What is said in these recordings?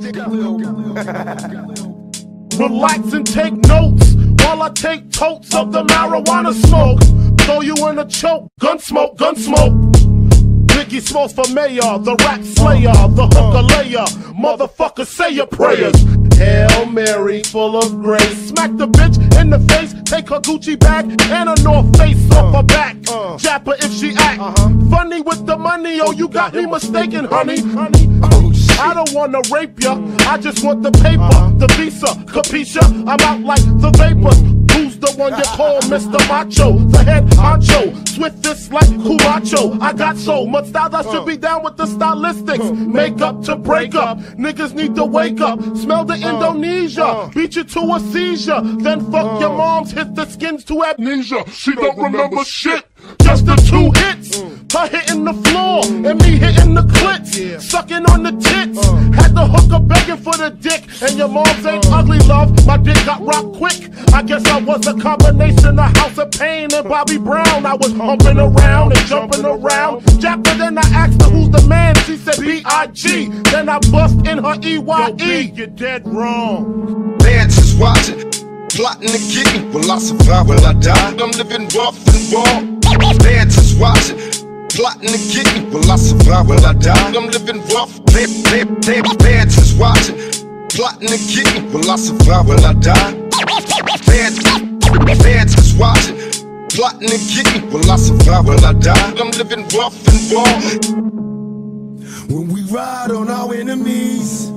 Relax and take notes while I take totes of the marijuana smoke. Throw you in a choke, gun smoke, gun smoke. Biggie Smalls for mayor, the rap slayer, the hooker layer. Motherfucker, say your prayers. Hail Mary, full of grace. Smack the bitch in the face, take her Gucci bag and her North Face off her back. Jap her if she act funny with the money. Oh, you got me mistaken, honey. I don't wanna rape ya, I just want the paper, the visa, capisha. I'm out like the vapors. Who's the one you call Mr. Macho? The head honcho, swiftest like Camacho. I got so much style I should be down with the stylistics. Make up to break up, niggas need to wake up. Smell the Indonesia, beat you to a seizure. Then fuck your moms, hit the skins to amnesia. She don't remember shit, just the 2 hits. Her hitting the floor and me hitting the clits, sucking on the tits. Had the hooker begging for the dick, and your moms ain't ugly, love. My dick got rocked quick. I guess I was a combination of House of Pain and Bobby Brown. I was humping around and jumping around. Japper, then I asked her who's the man. She said B.I.G. Then I bust in her E.Y.E. You're dead wrong. Fans is watching, plotting to get me. Will I survive? Will I die? I'm living rough and raw. Fans is watching, plotting to get me. Will I survive? Will I die? I'm living rough. Fans is watching, plotting to get me. Will I survive? Will I die? Fans is watching, plotting to get me. Will I survive? Will I die? I'm living rough and raw. When we ride on our enemies,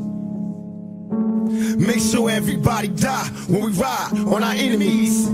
make sure everybody die. When we ride on our enemies.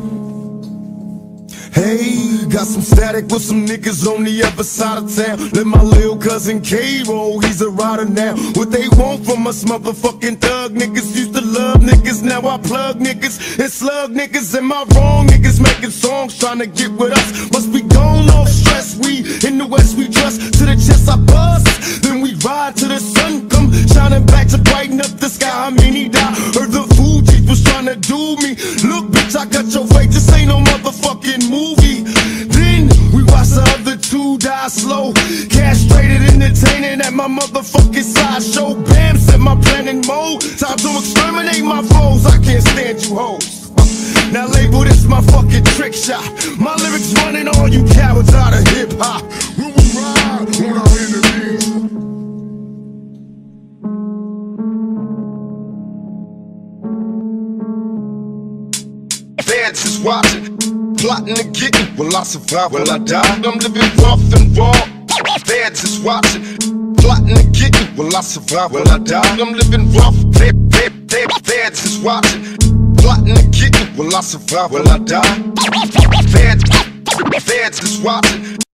Hey, got some static with some niggas on the other side of town. Let my lil' cousin K-Roll, he's a rider now. What they want from us motherfucking thug niggas. Used to love niggas, now I plug niggas and slug niggas. Am I wrong? Niggas making songs trying to get with us. Must be gone off stress, we in the west we trust. To the chest I bust, then we ride till the sun come shining back to brighten up the sky. I mean he died, heard the Fugees was trying to do me. Look bitch, I got your fate, this ain't no motherfucking movie. Then we watch the other 2 die slow, castrated, entertaining at my motherfucking sideshow. Bam, set my plan in mode, time to exterminate my foes. I can't stand you hoes. Now label this my fucking trick shot. My lyrics running all you cowards out of hip-hop. When we ride on our enemies. Fans is watching, plotting to get me. Will I survive? Will I die? I'm living rough and raw. Fans is watching, plotting to get me. Will I survive? Will I die? I'm living rough. Fans is watching, plotting to get me. Will I survive? Will I die? Fans is watching.